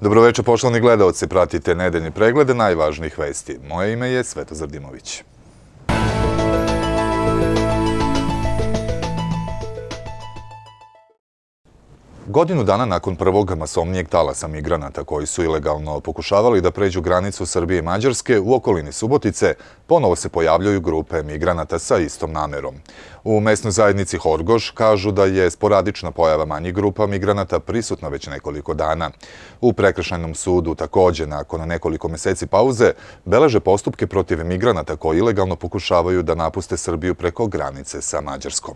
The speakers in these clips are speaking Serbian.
Dobroveče, poštovani gledaoci, pratite nedeljni pregled najvažnijih vesti. Moje ime je Svetozar Dimović. Godinu dana nakon prvog masovnijeg talasa migranata koji su ilegalno pokušavali da pređu granicu Srbije i Mađarske, u okolini Subotice ponovo se pojavljaju grupe migranata sa istom namerom. U mesnoj zajednici Horgoš kažu da je sporadična pojava manjih grupa migranata prisutna već nekoliko dana. U Prekršajnom sudu također, nakon nekoliko meseci pauze, beleže postupke protiv migranata koji ilegalno pokušavaju da napuste Srbiju preko granice sa Mađarskom.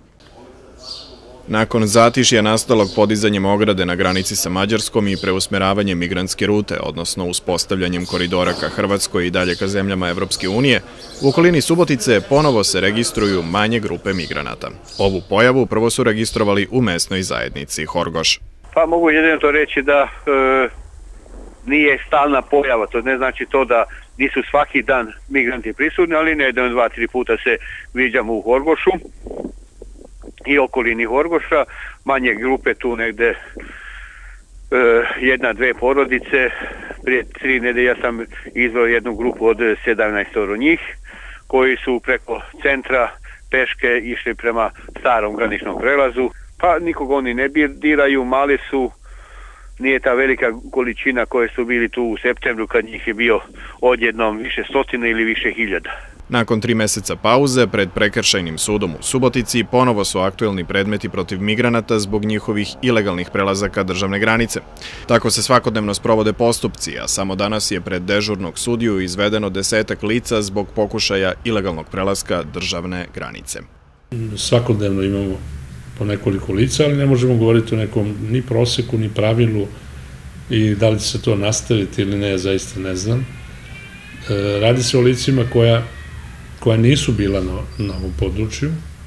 Nakon zatišja nastalog podizanjem ograde na granici sa Mađarskom i preusmeravanjem migrantske rute, odnosno uspostavljanjem koridora ka Hrvatskoj i dalje ka zemljama Evropske unije, u okolini Subotice ponovo se registruju manje grupe migranata. Ovu pojavu prvo su registrovali u mesnoj zajednici Horgoš. Pa mogu jedino to reći da nije stalna pojava, to ne znači to da nisu svaki dan migranti prisutni, ali ne jedan, dva, tri puta se viđamo u Horgošu i okolini Horgoša, manje grupe tu negde jedna, dve porodice. Prije 3 nedelje ja sam izveo jednu grupu od 17 njih koji su preko centra peške išli prema starom graničnom prelazu. Pa nikog oni ne diraju, mali su, nije ta velika količina koje su bili tu u septembru kad njih je bio odjednom više stotina ili više hiljada. Nakon 3 meseca pauze, pred Prekršajnim sudom u Subotici ponovo su aktuelni predmeti protiv migranata zbog njihovih ilegalnih prelazaka državne granice. Tako se svakodnevno sprovode postupci, a samo danas je pred dežurnog sudiju izvedeno 10-ak lica zbog pokušaja ilegalnog prelaska državne granice. Svakodnevno imamo po nekoliko lica, ali ne možemo govoriti o nekom ni proseku, ni pravilu i da li će se to nastaviti ili ne, ja zaista ne znam. Radi se o licima koja nisu bila na ovom području.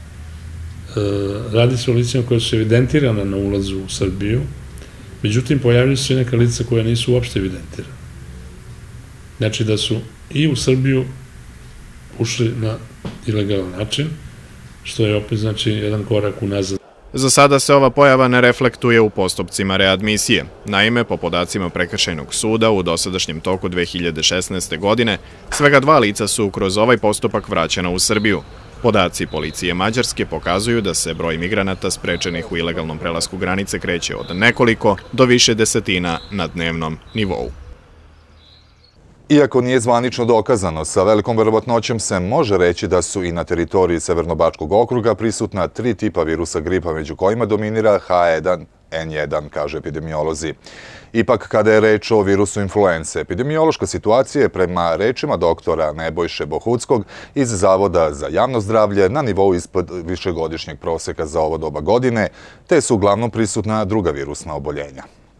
Radi se o licima koja su evidentirana na ulazu u Srbiju, međutim pojavljaju se neka lica koja nisu uopšte evidentirana. Znači da su i u Srbiju ušli na ilegalan način, što je opet znači jedan korak unazad. Za sada se ova pojava ne reflektuje u postupcima readmisije. Naime, po podacima Prekršajnog suda, u dosadašnjem toku 2016. godine, svega 2 lica su kroz ovaj postupak vraćena u Srbiju. Podaci policije Mađarske pokazuju da se broj migranata sprečenih u ilegalnom prelasku granice kreće od nekoliko do više desetina na dnevnom nivou. Iako nije zvanično dokazano, sa velikom verovatnoćom se može reći da su i na teritoriji Severnobačkog okruga prisutna 3 tipa virusa gripa, među kojima dominira H1N1, kažu epidemiolozi. Ipak, kada je reč o virusu influence, epidemiološka situacija je prema rečima doktora Nebojše Bohutskog iz Zavoda za javno zdravlje na nivou ispod višegodišnjeg proseka za ovo doba godine, te su uglavnom prisutna druga virusna oboljenja.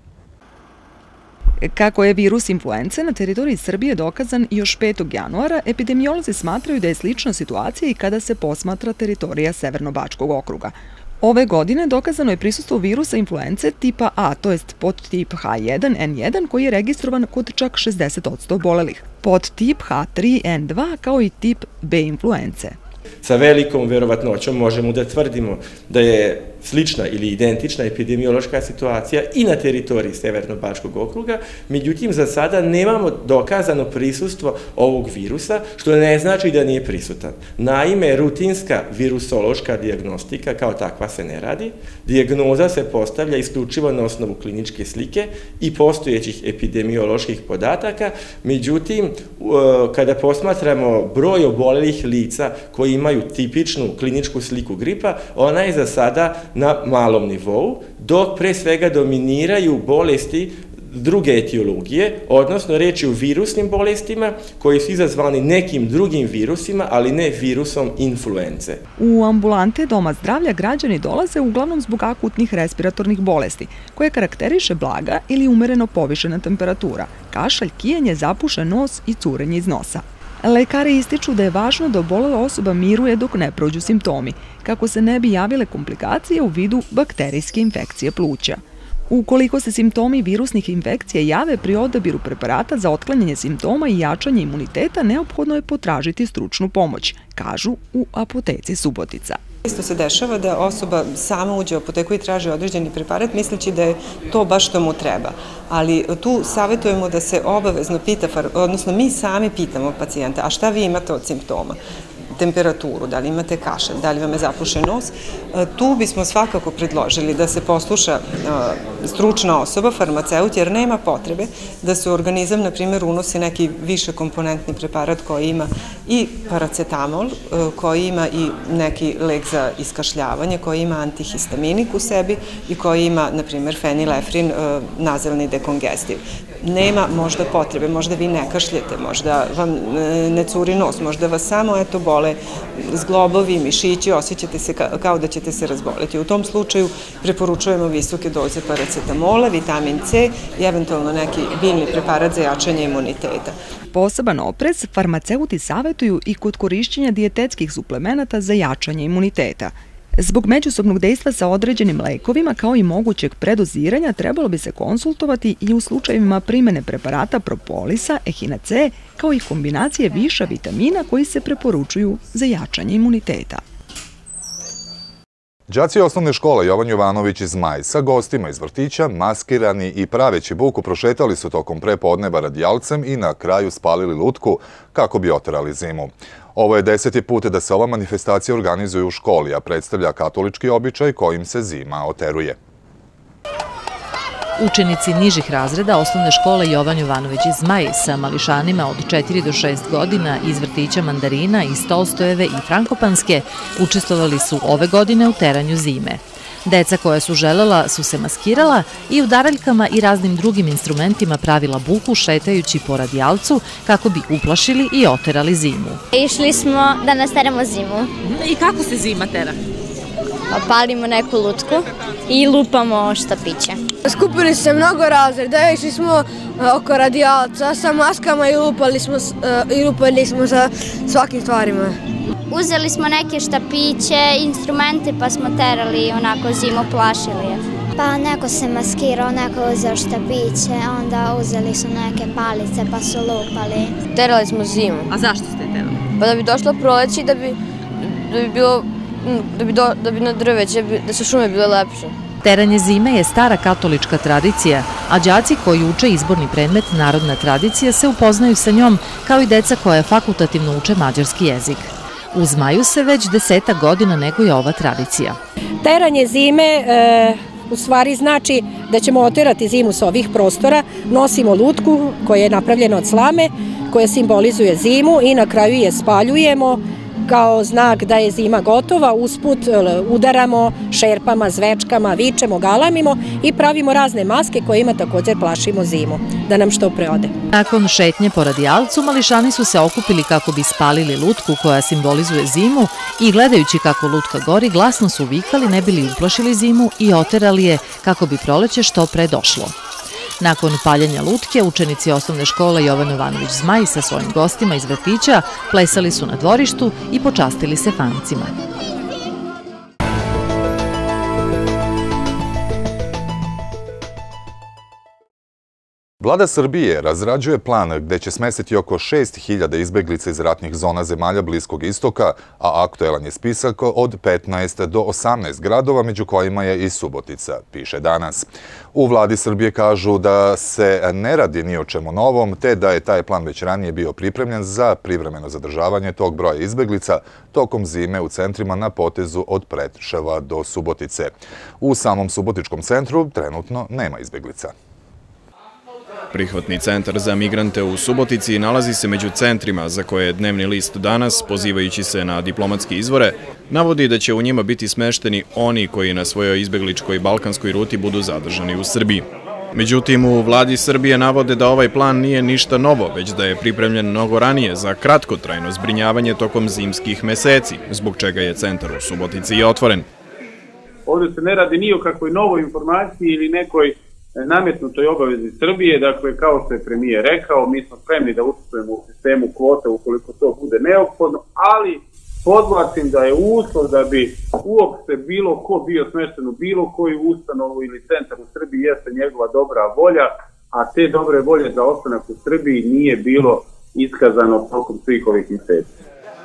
Kako je virus influence na teritoriji Srbije dokazan još 5. januara, epidemiolozi smatraju da je slična situacija i kada se posmatra teritorija Severnobačkog okruga. Ove godine dokazano je prisustvo virusa influence tipa A, to jest podtip H1N1 koji je registrovan kod čak 60% obolelih, podtip H3N2 kao i tip B influence. Sa velikom verovatnoćom možemo da tvrdimo da je slična ili identična epidemiološka situacija i na teritoriji Severnobačkog okruga, međutim za sada nemamo dokazano prisustvo ovog virusa, što ne znači da nije prisutan. Naime, rutinska virusološka dijagnostika kao takva se ne radi. Dijagnoza se postavlja isključivo na osnovu kliničke slike i postojećih epidemioloških podataka, međutim, kada posmatramo broj obolelih lica koji imaju tipičnu kliničku sliku gripa, ona je za sada na malom nivou, dok pre svega dominiraju bolesti druge etiologije, odnosno reč je o virusnim bolestima koji su izazvani nekim drugim virusima, ali ne virusom influence. U ambulante Doma zdravlja građani dolaze uglavnom zbog akutnih respiratornih bolesti, koje karakteriše blaga ili umereno povišena temperatura, kašalj, kijanje, zapušen nos i curenje iz nosa. Lekari ističu da je važno da obolela osoba miruje dok ne prođu simptomi, kako se ne bi javile komplikacije u vidu bakterijske infekcije pluća. Ukoliko se simptomi virusnih infekcija jave pri odabiru preparata za otklanjanje simptoma i jačanje imuniteta, neophodno je potražiti stručnu pomoć, kažu u apoteci Subotica. Isto se dešava da osoba sama uđe u apoteku i traži određeni preparat misleći da je to baš što mu treba. Ali tu savjetujemo da se obavezno pita, odnosno mi sami pitamo pacijenta, a šta vi imate od simptoma? Temperaturu, da li imate kašalj, da li vam je zapušen nos. Tu bismo svakako predložili da se posluša stručna osoba, farmaceut, jer nema potrebe da se u organizam, na primjer, unosi neki više komponentni preparat koji ima i paracetamol, koji ima i neki lek za iskašljavanje, koji ima antihistaminik u sebi i koji ima, na primjer, fenilefrin, nazalni dekongestiv. Nema možda potrebe, možda vi ne kašljete, možda vam ne curi nos, možda vas samo bole zglobovi, mišići, osjećate se kao da ćete se razboliti. U tom slučaju preporučujemo visoke doze paracetamola, vitamin C i eventualno neki biljni preparat za jačanje imuniteta. Poseban oprez farmaceuti savjetuju i kod korišćenja dijetetskih suplemenata za jačanje imuniteta. Zbog međusobnog dejstva sa određenim lekovima kao i mogućeg predoziranja trebalo bi se konsultovati i u slučajevima primjene preparata propolisa, ehina C, kao i kombinacije viša vitamina koji se preporučuju za jačanje imuniteta. Đaci osnovne škole Jovan Jovanović iz Zmaj sa gostima iz vrtića, maskirani i praveći buku, prošetali su tokom prepodneva radijalcem i na kraju spalili lutku kako bi oterali zimu. Ovo je 10. put da se ova manifestacija organizuje u školi, a predstavlja katolički običaj kojim se zima oteruje. Učenici nižih razreda osnovne škole Jovan Jovanović iz Zmaj sa mališanima od 4 do 6 godina iz vrtića Mandarina iz Tolstojeve i Frankopanske učestvovali su ove godine u teranju zime. Deca koja su želela su se maskirala i udaraljkama i raznim drugim instrumentima pravila buku šetajući po radijalcu kako bi uplašili i oterali zimu. Išli smo da nas teramo zimu. I kako se zima tera? Palimo neku lutku i lupamo štapiće. Skupili se mnogo razreda, išli smo oko radijalca sa maskama i lupali smo sa svakim stvarima. Uzeli smo neke štapiće, instrumente pa smo terali onako zimu, plašili je. Pa neko se maskirao, neko uzeo štapiće, onda uzeli su neke palice pa su lupali. Terali smo zimu. A zašto ste terali? Pa da bi došlo proleći, da bi na drveće, da su šume bile lepše. Teranje zime je stara katolička tradicija, a đaci koji uče izborni predmet narodna tradicija se upoznaju sa njom kao i deca koja fakultativno uče mađarski jezik. U Zmaju se već 10 godina neguje ova tradicija. Teranje zime u stvari znači da ćemo oterati zimu s ovih prostora, nosimo lutku koja je napravljena od slame, koja simbolizuje zimu i na kraju je spaljujemo kao znak da je zima gotova, usput udaramo šerpama, zvečkama, vičemo, galamimo i pravimo razne maske kojima također plašimo zimu, da nam što pre ode. Nakon šetnje po radijalcu, mališani su se okupili kako bi spalili lutku koja simbolizuje zimu i gledajući kako lutka gori, glasno su vikali ne bi li uplašili zimu i oterali je kako bi proleće što pre došlo. Nakon paljenja lutke, učenici osnovne škole Jovan Jovanović Zmaj sa svojim gostima iz vrtića plesali su na dvorištu i počastili se fancima. Vlada Srbije razrađuje plan gde će smestiti oko 6.000 izbeglica iz ratnih zona zemalja Bliskog istoka, a aktuelan je spisak od 15 do 18 gradova, među kojima je i Subotica, piše Danas. U Vladi Srbije kažu da se ne radi ni o čemu novom, te da je taj plan već ranije bio pripremljen za privremeno zadržavanje tog broja izbeglica tokom zime u centrima na potezu od Preševa do Subotice. U samom Subotičkom centru trenutno nema izbeglica. Prihvatni centar za migrante u Subotici nalazi se među centrima za koje je dnevni list Danas, pozivajući se na diplomatske izvore, navodi da će u njima biti smešteni oni koji na svojoj izbegličkoj balkanskoj ruti budu zadržani u Srbiji. Međutim, u Vladi Srbije navode da ovaj plan nije ništa novo, već da je pripremljen mnogo ranije za kratkotrajno zbrinjavanje tokom zimskih meseci, zbog čega je centar u Subotici i otvoren. Ovdje se ne radi ni o kakvoj novoj informaciji ili nekoj nametnutoj obavezi Srbije, dakle kao što je premijer rekao, mi smo spremni da učestvujemo u sistemu kvota ukoliko to bude neophodno, ali podvlačim da je uslov da bi uopšte bilo ko bio smešten u bilo koju ustanovu ili centar u Srbiji jeste njegova dobra volja, a te dobre volje za ostanak u Srbiji nije bilo iskazano tokom svih ovih mjeseci.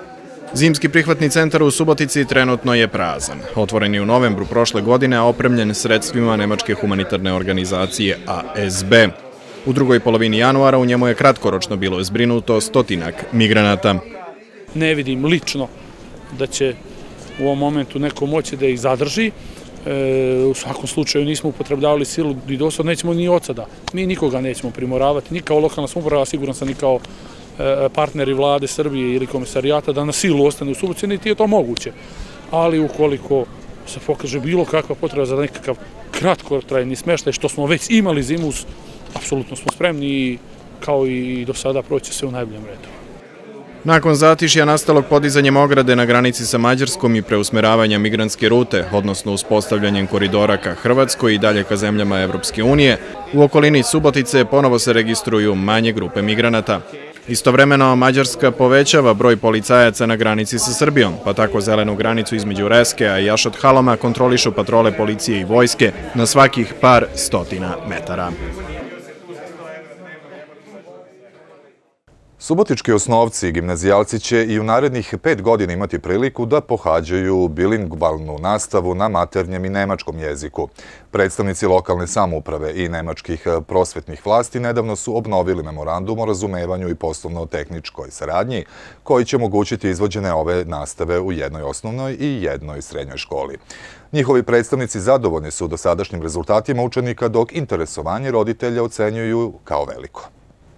Zimski prihvatni centar u Subotici trenutno je prazan. Otvoren je u novembru prošle godine, a opremljen sredstvima nemačke humanitarne organizacije ASB. U drugoj polovini januara u njemu je kratkoročno bilo zbrinuto 100 migranata. Ne vidim lično da će u ovom momentu neko moći da ih zadrži. U svakom slučaju nismo upotrebljavali silu i dosad nećemo ni od sada. Mi nikoga nećemo primoravati, ni kao lokalna samouprava, siguran sam ni kao partneri vlade Srbije ili komisarijata da na silu ostane u Subotici, niti je to moguće. Ali ukoliko se pokaže bilo kakva potreba za nekakav kratkotrajni smeštaj, što smo već imali zimu, apsolutno smo spremni i kao i do sada proći se u najboljem redu. Nakon zatišja nastalog podizanjem ograde na granici sa Mađarskom i preusmeravanja migrantske rute, odnosno uspostavljanjem koridora ka Hrvatskoj i dalje ka zemljama Evropske unije, u okolini Subotice ponovo se registruju manje grupe migranata. Istovremeno, Mađarska povećava broj policajaca na granici sa Srbijom, pa tako zelenu granicu između Reskea i Jašot-Haloma kontrolišu patrole policije i vojske na svakih par stotina metara. Subotički osnovci i gimnazijalci će i u narednih 5 godina imati priliku da pohađaju bilingvalnu nastavu na maternjem i nemačkom jeziku. Predstavnici lokalne samouprave i nemačkih prosvetnih vlasti nedavno su obnovili memorandum o razumevanju i poslovno-tehničkoj saradnji, koji će omogućiti izvođene ove nastave u jednoj osnovnoj i jednoj srednjoj školi. Njihovi predstavnici zadovoljni su dosadašnjim rezultatima učenika, dok interesovanje roditelja ocenjuju kao veliko.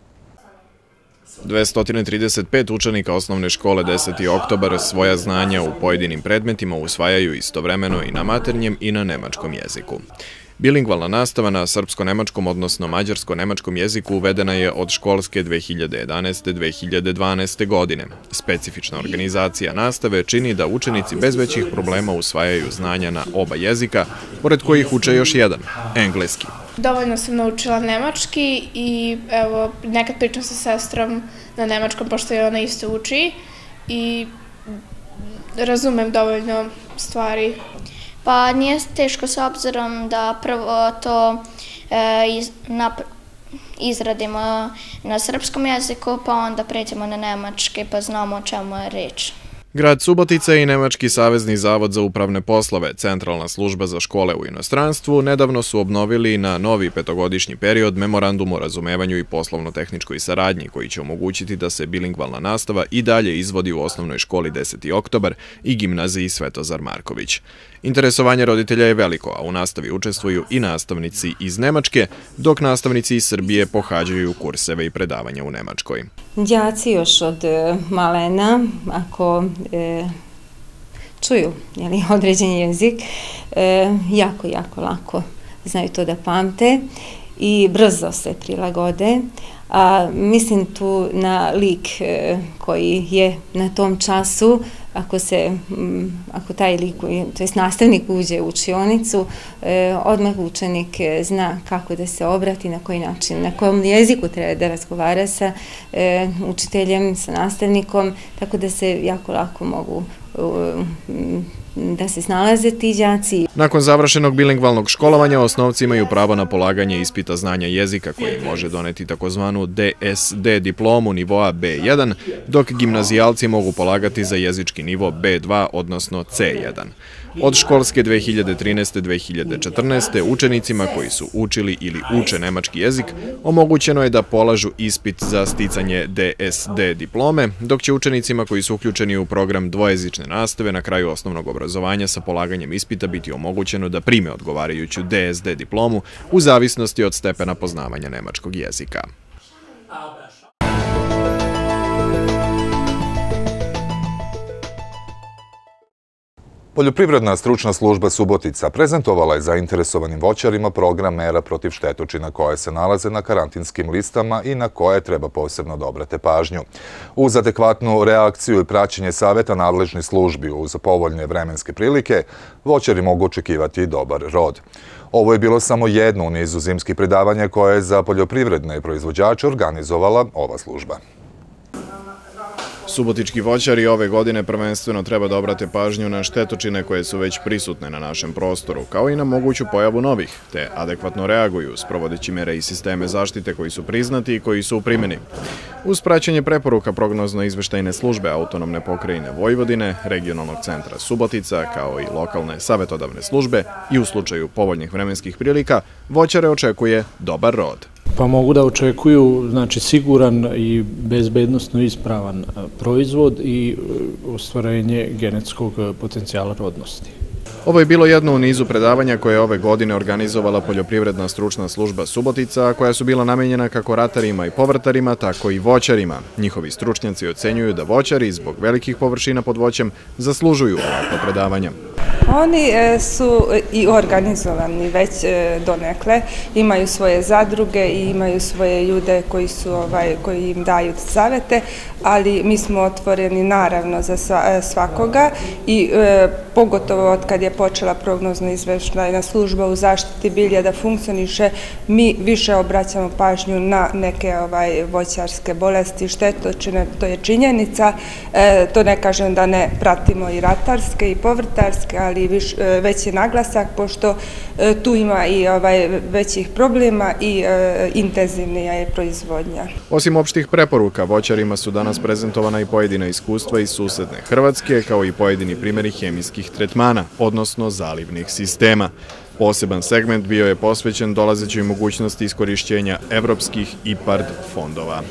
235 učenika osnovne škole 10. oktobar svoja znanja u pojedinim predmetima usvajaju istovremeno i na maternjem i na nemačkom jeziku. Bilingvalna nastava na srpsko-nemačkom, odnosno mađarsko-nemačkom jeziku uvedena je od školske 2011-2012. godine. Specifična organizacija nastave čini da učenici bez većih problema usvajaju znanja na oba jezika, pored kojih uče još jedan, engleski. Dovoljno sam naučila nemački i evo, nekad pričam sa sestrom na nemačkom, pošto je ona isto uči i razumem dovoljno stvari. Pa nije teško s obzirom da prvo to izradimo na srpskom jeziku, pa onda pređemo na nemački, pa znamo o čemu je reč. Grad Subotica i Nemački savezni zavod za upravne poslove, Centralna služba za škole u inostranstvu, nedavno su obnovili na novi 5-godišnji period memorandum o razumevanju i poslovno-tehničkoj saradnji, koji će omogućiti da se bilingvalna nastava i dalje izvodi u osnovnoj školi 10. oktobar i gimnaziji Svetozar Marković. Interesovanje roditelja je veliko, a u nastavi učestvuju i nastavnici iz Nemačke, dok nastavnici iz Srbije pohađaju kurseve i predavanja u Nemačkoj. Đaci još od malena, ako čuju određen jezik, jako lako znaju to da pamte i brzo se prilagode. Mislim tu na lik koji je na tom času, ako taj lik, to jest nastavnik uđe u učionicu, odmah učenik zna kako da se obrati, na koji način, na kojem jeziku treba da razgovara sa učiteljem, sa nastavnikom, tako da se jako lako mogu da se snalaze ti đaci. Nakon završenog bilingvalnog školovanja, osnovci imaju pravo na polaganje ispita znanja jezika koji može doneti takozvanu DSD diplomu nivoa B1, dok gimnazijalci mogu polagati za jezički nivo B2, odnosno C1. Od školske 2013-2014. učenicima koji su učili ili uče nemački jezik omogućeno je da polažu ispit za sticanje DSD diplome, dok će učenicima koji su uključeni u program dvojezične nastave na kraju osnovnog obrazovanja sa polaganjem ispita biti omogućeno da prime odgovarajuću DSD diplomu u zavisnosti od stepena poznavanja nemačkog jezika. Poljoprivredna stručna služba Subotica prezentovala je zainteresovanim voćarima program mera protiv štetočina koje se nalaze na karantinskim listama i na koje treba posebno da obrate pažnju. Uz adekvatnu reakciju i praćenje saveta nadležnih službi uz povoljne vremenske prilike, voćari mogu očekivati dobar rod. Ovo je bilo samo jedno u nizu zimskih predavanja koje je za poljoprivredne proizvođače organizovala ova služba. Subotički voćari ove godine prvenstveno treba da obrate pažnju na štetočine koje su već prisutne na našem prostoru, kao i na moguću pojavu novih, te adekvatno reaguju, sprovodeći mere i sisteme zaštite koji su priznati i koji su u primjeni. Uz praćenje preporuka prognozno-izveštajne službe Autonomne pokrajine Vojvodine, Regionalnog centra Subotica, kao i lokalne savetodavne službe i u slučaju povoljnih vremenskih prilika, voćare očekuje dobar rod. Pa mogu da očekuju siguran i bezbednosno ispravan proizvod i ostvarenje genetskog potencijala rodnosti. Ovo je bilo jedno u nizu predavanja koje je ove godine organizovala Poljoprivredna stručna služba Subotica, a koja su bila namenjena kako ratarima i povrtarima, tako i voćarima. Njihovi stručnjaci ocenjuju da voćari zbog velikih površina pod voćem zaslužuju ovakva predavanja. Oni su i organizovani već donekle, imaju svoje zadruge i imaju svoje ljude koji im daju savete, ali mi smo otvoreni naravno za svakoga i pogotovo od kad je počela prognozno-izveštajna služba u zaštiti bilja da funkcioniše, mi više obraćamo pažnju na neke voćarske bolesti, štetočine, to je činjenica. To ne kažem da ne pratimo i ratarske i povrtarske, ali već je naglasak, pošto tu ima i većih problema i intenzivnija je proizvodnja. Osim opštih preporuka, voćarima su danas prezentovana i pojedina iskustva iz susedne Hrvatske, kao i pojedini primjeri hemijskih tretmana, odnosno zalivnih sistema. Poseban segment bio je posvećen dolazećoj mogućnosti iskorišćenja evropskih IPARD fondova.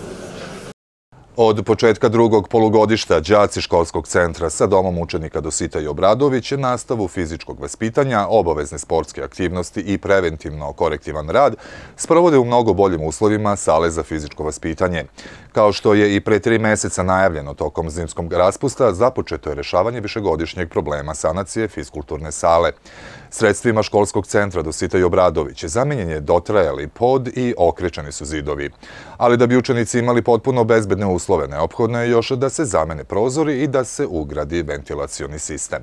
Od početka drugog polugodišta đaci školskog centra sa domom učenika Dositej Obradović nastavu fizičkog vaspitanja, obavezne sportske aktivnosti i preventivno-korektivan rad sprovode u mnogo boljim uslovima sale za fizičko vaspitanje. Kao što je i pre 3 meseca najavljeno tokom zimskog raspusta, započeto je rešavanje višegodišnjeg problema sanacije fiskulturne sale. Sredstvima školskog centra Dositej Obradović zamenjen je dotrajali pod i okrečeni su zidovi. Ali da bi učenici imali potpuno bezbedne uslove, neophodno je još da se zamene prozori i da se ugradi ventilacioni sistem.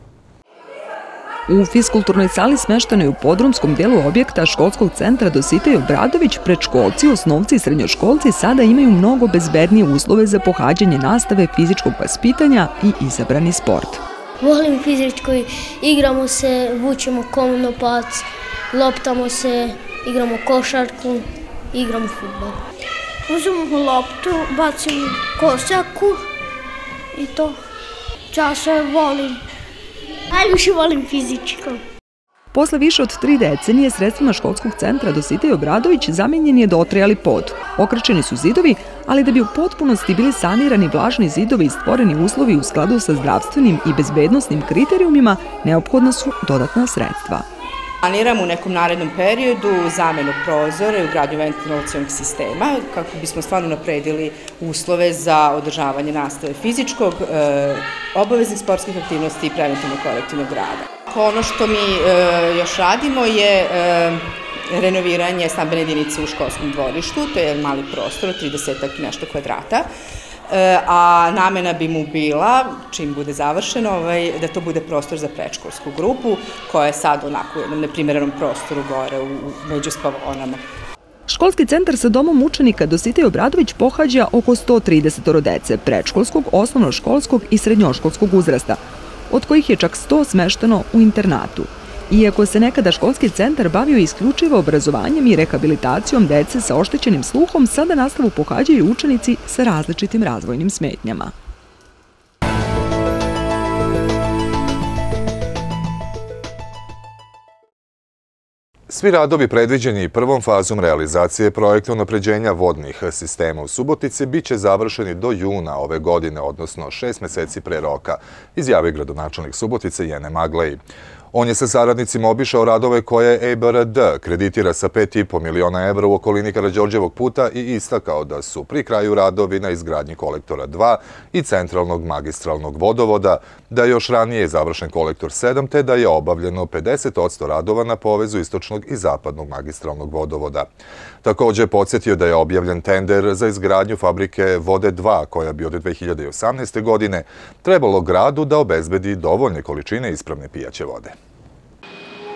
U fiskulturnoj sali smeštenoj u podrumskom delu objekta školskog centra Dositej Obradović predškolci, osnovci i srednjoškolci sada imaju mnogo bezbednije uslove za pohađanje nastave fizičkog vaspitanja i izabrani sport. Volim fizičko, igramo se, vučemo konopac, loptamo se, igramo košarku, igramo fudbal. Uzmemo loptu, bacimo košarku i to. Ja se volim. Najviše volim fizičko. Posle više od 3 decenije sredstvima školskog centra Dositej Obradović zamenjen je dotrajali pod. Okrečeni su zidovi, ali da bi u potpunosti bili sanirani vlažni zidovi i stvoreni uslovi u skladu sa zdravstvenim i bezbednosnim kriterijumima, neophodna su dodatna sredstva. Planiramo u nekom narednom periodu zamenu prozora i ugradnju ventilacionog sistema kako bismo stvarno napredili uslove za održavanje nastave fizičkog, obaveznih sportskih aktivnosti i preventivno-korektivnog rada. Ono što mi još radimo je renoviranje stambene jedinice u školskom dvorištu, to je mali prostor, 30 nešto kvadrata, a namena bi mu bila, čim bude završeno, da to bude prostor za predškolsku grupu, koja je sad onako u jednom neprimerenom prostoru gore među spavanama. Školski centar sa domom učenika Dositej Obradović pohađa oko 130 dece predškolskog, osnovnoškolskog i srednjoškolskog uzrasta, od kojih je čak 100 smešteno u internatu. Iako se nekada školski centar bavio isključivo obrazovanjem i rehabilitacijom dece sa oštećenim sluhom, sada nastavu pohađaju učenici sa različitim razvojnim smetnjama. Svi radovi predviđeni prvom fazom realizacije projekta unapređenja vodnih sistema u Subotici biće završeni do juna ove godine, odnosno 6 meseci pre roka, izjavio gradonačelnik Subotice Jene Maglej. On je sa saradnicima obišao radove koje EBRD kreditira sa 5,5 miliona evra u okolini Karađorđevog puta i istakao da su pri kraju radovi na izgradnji kolektora 2 i centralnog magistralnog vodovoda, da je još ranije završen kolektor 7 te da je obavljeno 50% radova na povezu istočnog i zapadnog magistralnog vodovoda. Također je podsjetio da je objavljen tender za izgradnju fabrike Vode 2 koja bi od 2018. godine trebalo gradu da obezbedi dovoljne količine ispravne pijaće vode.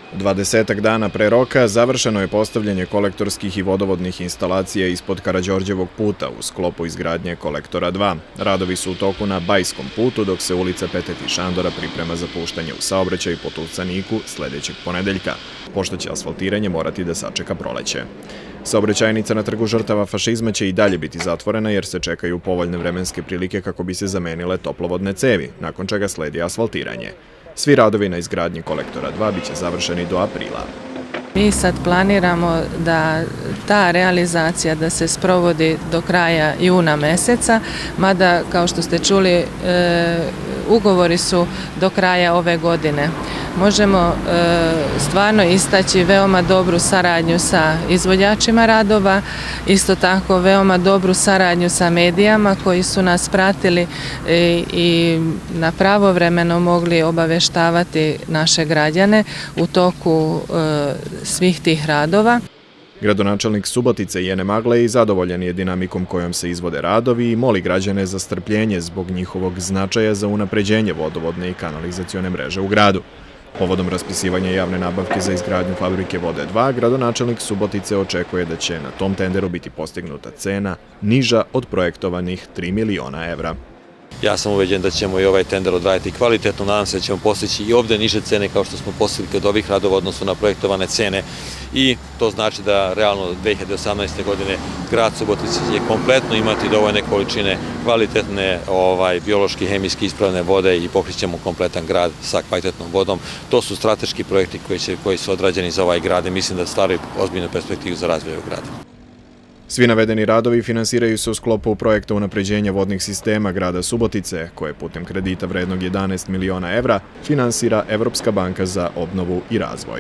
20 dana pre roka završeno je postavljanje kolektorskih i vodovodnih instalacija ispod Karađorđevog puta u sklopu izgradnje kolektora 2. Radovi su u toku na Bajskom putu, dok se ulica Peteti Šandora priprema za puštanje u saobraćaj po Tucaniku sledećeg ponedeljka, pošto će asfaltiranje morati da sačeka proleće. Saobraćajnica na Trgu žrtava fašizma će i dalje biti zatvorena jer se čekaju povoljne vremenske prilike kako bi se zamenile toplovodne cevi, nakon čega sledi asfaltiranje. Svi radovi na izgradnji kolektora 2 biće završeni do aprila. Mi sad planiramo da ta realizacija da se sprovodi do kraja juna meseca, mada kao što ste čuli ugovori su do kraja ove godine. Možemo stvarno istaći veoma dobru saradnju sa izvođačima radova, isto tako veoma dobru saradnju sa medijama koji su nas pratili i na pravovremeno mogli obaveštavati naše građane u toku svih tih radova. Gradonačelnik Subotice Jene Magle je zadovoljan je dinamikom kojom se izvode radovi i moli građane za strpljenje zbog njihovog značaja za unapređenje vodovodne i kanalizacione mreže u gradu. Povodom raspisivanja javne nabavke za izgradnju fabrike Vode 2, gradonačelnik Subotice očekuje da će na tom tenderu biti postignuta cena niža od projektovanih 3 miliona evra. Ja sam ubeđen da ćemo i ovaj tender odraditi kvalitetno, nadam se da ćemo postići i ovde niže cene kao što smo postigli kod ovih radova odnosno na projektovane cene i to znači da realno 2018. godine grad Subotica će kompletno imati dovoljne količine kvalitetne biološki, hemijski ispravne vode i pokrićemo kompletan grad sa kvalitetnom vodom. To su strateški projekti koji su odrađeni za ovaj grad i mislim da stvaraju ozbiljnu perspektivu za razvoj ovog grada. Svi navedeni radovi finansiraju se u sklopu projekta unapređenja vodnih sistema grada Subotice, koje putem kredita vrednog 11 miliona evra finansira Evropska banka za obnovu i razvoj.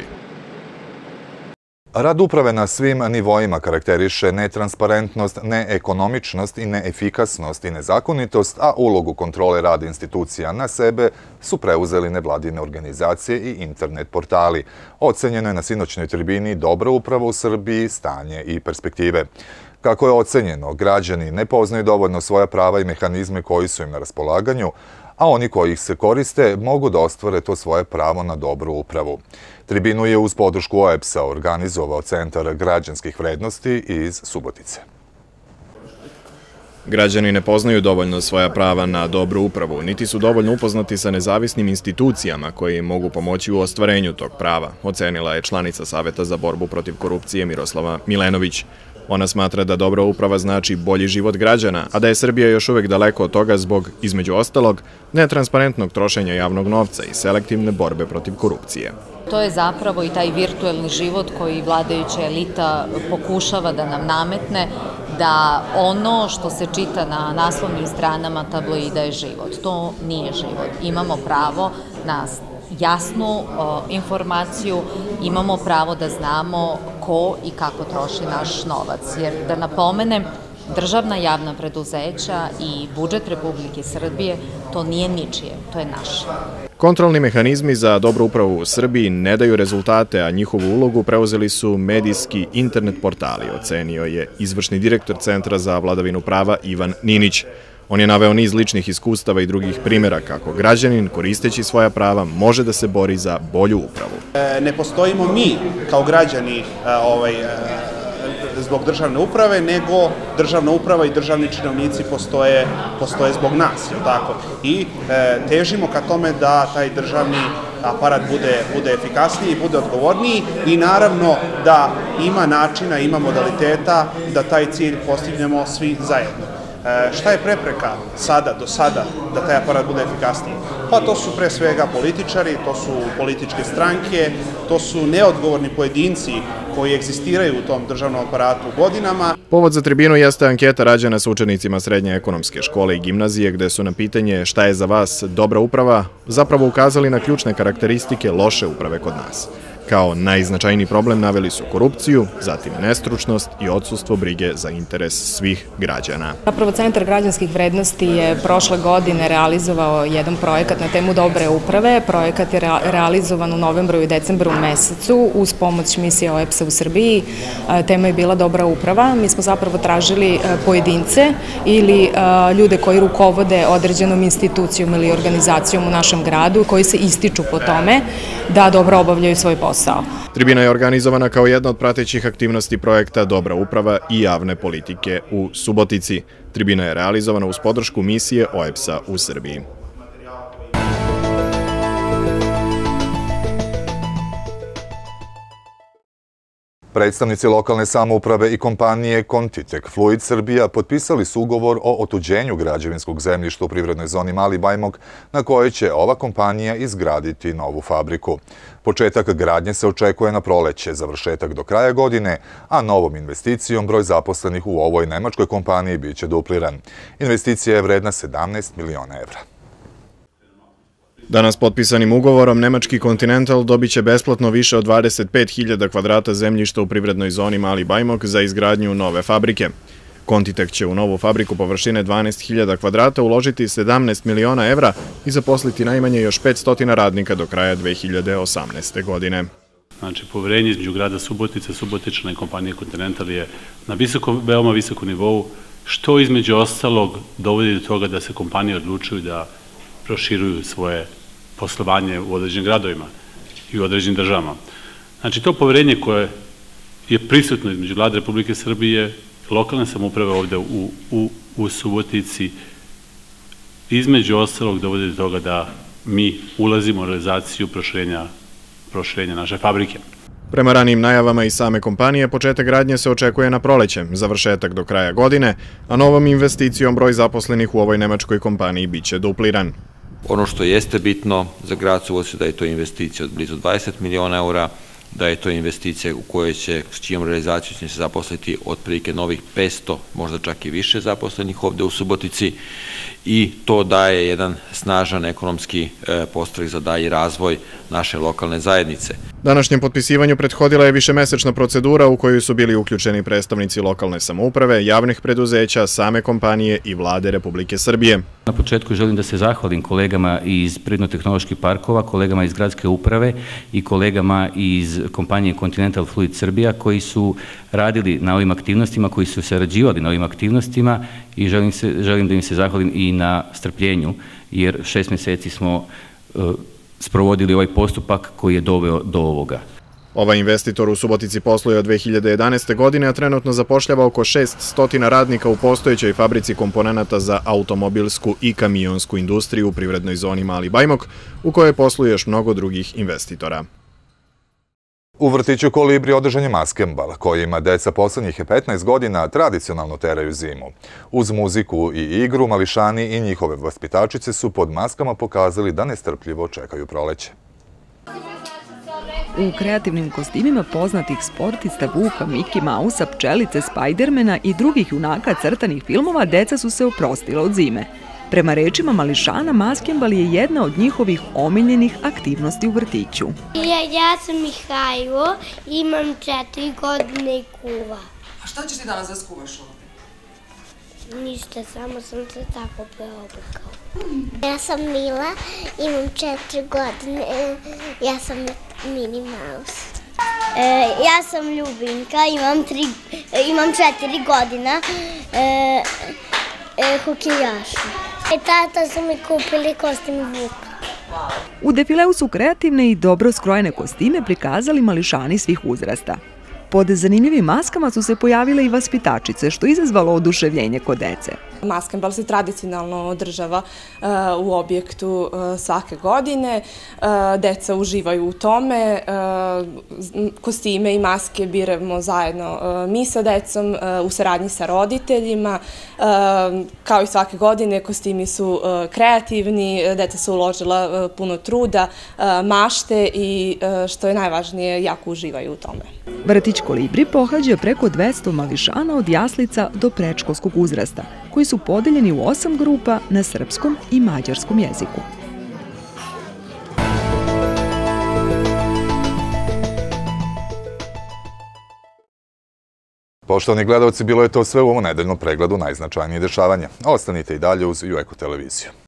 Rad uprave na svim nivoima karakteriše netransparentnost, neekonomičnost i neefikasnost i nezakonitost, a ulogu kontrole rada institucija na sebe su preuzeli nevladine organizacije i internet portali. Ocenjeno je na sinoćnoj tribini Dobra uprava u Srbiji, stanje i perspektive. Kako je ocenjeno, građani ne poznaju dovoljno svoja prava i mehanizme koji su im na raspolaganju, a oni koji ih se koriste mogu da ostvare to svoje pravo na dobru upravu. Tribinu je uz podršku OEBS-a organizovao Centar građanskih vrednosti iz Subotice. Građani ne poznaju dovoljno svoja prava na dobru upravu, niti su dovoljno upoznati sa nezavisnim institucijama koje im mogu pomoći u ostvarenju tog prava, ocenila je članica Saveta za borbu protiv korupcije Miroslava Milenović. Ona smatra da dobra uprava znači bolji život građana, a da je Srbija još uvek daleko od toga zbog, između ostalog, netransparentnog trošenja javnog novca i selektivne borbe protiv korupcije. To je zapravo i taj virtuelni život koji vladajuća elita pokušava da nam nametne, da ono što se čita na naslovnim stranama tabloida je život. To nije život. Imamo pravo na jasnu informaciju, imamo pravo da znamo ko i kako troši naš novac. Jer da napomenem, državna javna preduzeća i budžet Republike Srbije, to nije ničije, to je naše. Kontrolni mehanizmi za dobru upravu u Srbiji ne daju rezultate, a njihovu ulogu preuzeli su medijski internet portali, ocenio je izvršni direktor Centra za vladavinu prava Ivan Ninić. On je naveo niz ličnih iskustava i drugih primjera kako građanin, koristeći svoja prava, može da se bori za bolju upravu. Ne postojimo mi kao građani zbog državne uprave, nego državna uprava i državni činovnici postoje zbog nas, je li tako? I težimo ka tome da taj državni aparat bude efikasniji i bude odgovorniji i naravno da ima načina, ima modaliteta da taj cilj postignemo svi zajedno. Šta je prepreka do sada da taj aparat bude efikasniji? Pa to su pre svega političari, to su političke stranke, to su neodgovorni pojedinci koji egzistiraju u tom državnom aparatu godinama. Povod za tribinu jeste anketa rađena sa učenicima Srednje ekonomske škole i gimnazije, gde su na pitanje šta je za vas dobra uprava zapravo ukazali na ključne karakteristike loše uprave kod nas. Kao najznačajniji problem naveli su korupciju, zatim nestručnost i odsustvo brige za interes svih građana. Zapravo Centar građanskih vrednosti je prošle godine realizovao jedan projekat na temu dobre uprave. Projekat je realizovan u novembru i decembru mesecu uz pomoć misije OEBS-a u Srbiji. Tema je bila dobra uprava. Mi smo zapravo tražili pojedince ili ljude koji rukovode određenom institucijom ili organizacijom u našem gradu koji se ističu po tome da dobro obavljaju svoj posao. posao. Tribina je organizovana kao jedna od pratećih aktivnosti projekta Dobra uprava i javne politike u Subotici. Tribina je realizovana uz podršku misije OEBS-a u Srbiji. Predstavnici lokalne samouprave i kompanije Contitek Fluid Srbija potpisali su ugovor o otuđenju građevinskog zemljišta u privrednoj zoni Mali Bajmok, na kojoj će ova kompanija izgraditi novu fabriku. Početak gradnje se očekuje na proleće, završetak do kraja godine, a novom investicijom broj zaposlenih u ovoj nemačkoj kompaniji biće dupliran. Investicija je vredna 17 miliona evra. Danas potpisanim ugovorom nemački Continental dobit će besplatno više od 25.000 kvadrata zemljišta u privrednoj zoni Mali Bajmok za izgradnju nove fabrike. Contitek će u novu fabriku površine 12.000 kvadrata uložiti 17 miliona evra i zaposliti najmanje još 500 radnika do kraja 2018. godine. Znači, poverenje između grada Subotice, Subotične i kompanije Continental je na veoma visokom nivou, što između ostalog dovodi do toga da se kompanije odlučuju da proširuju svoje poslovanje u određenim gradovima i u određenim državama. Znači, to poverenje koje je prisutno između Vlade Republike Srbije, lokalne samouprave ovde u Subotici, između ostalog dovodi do toga da mi ulazimo u realizaciju proširenja naše fabrike. Prema ranijim najavama i same kompanije, početak gradnje se očekuje na proleće, završetak do kraja godine, a novom investicijom broj zaposlenih u ovoj nemačkoj kompaniji biće dupliran. Ono što jeste bitno za grad Suboticu da je to investicija od blizu 20 miliona eura, da je to investicija u kojoj će, s čijom realizacijom će se zaposliti otprilike novih 500, možda čak i više zaposlenih ovde u Subotici, i to daje jedan snažan ekonomski podstrek za dalji razvoj naše lokalne zajednice. Današnjem potpisivanju prethodila je višemesečna procedura u kojoj su bili uključeni predstavnici lokalne samouprave, javnih preduzeća, same kompanije i Vlade Republike Srbije. Na početku želim da se zahvalim kolegama iz Prirodno-tehnoloških parkova, kolegama iz gradske uprave i kolegama iz kompanije Continental Fluid Srbija koji su radili na ovim aktivnostima, koji su sarađivali na ovim aktivnostima i želim da im se zahvalim i na strpljenju, jer 6 meseci smo sprovodili ovaj postupak koji je doveo do ovoga. Ovaj investitor u Subotici posluje od 2011. godine, a trenutno zapošljava oko 600 radnika u postojećoj fabrici komponenata za automobilsku i kamionsku industriju u privrednoj zoni Mali Bajmok, u kojoj posluje još mnogo drugih investitora. U vrtiću Kolibri održan je maskembal, kojima deca poslednjih 15 godina tradicionalno teraju zimu. Uz muziku i igru, mališani i njihove vaspitačice su pod maskama pokazali da nestrpljivo čekaju proleće. U kreativnim kostimima poznatih sportista Vuka, Miki Mausa, Pčelice, Spajdermena i drugih junaka crtanih filmova deca su se oprostila od zime. Prema rečima mališana, maskembal je jedna od njihovih omiljenih aktivnosti u vrtiću. Ja sam Mihajlo, imam 4 godine i kuva. A šta ćeš ti danas da skuvaš ovdje? Ništa, samo sam se tako preobukao. Ja sam Mila, imam 4 godine, ja sam Mini Maus. Ja sam Ljubinka, imam 4 godina, hokejaša. Tata su mi kupili kostim Vuka. U defileu su kreativne i dobro skrojene kostime prikazali mališani svih uzrasta. Pod zanimljivim maskama su se pojavile i vaspitačice, što je izazvalo oduševljenje kod dece. Maskembal se tradicionalno održava u objektu svake godine. Deca uživaju u tome. Kostime i maske biramo zajedno mi sa decom u saradnji sa roditeljima. Kao i svake godine, kostimi su kreativni, deca su uložila puno truda, mašte i, što je najvažnije, jako uživaju u tome. Vrtić Kolibri pohađa preko 200 mališana od jaslica do predškolskog uzrasta, koji su podeljeni u 8 grupa na srpskom i mađarskom jeziku. Poštovani gledalci, bilo je to sve u ovom nedeljnom pregledu najznačajnijih dešavanja. Ostanite i dalje uz Eko televiziju.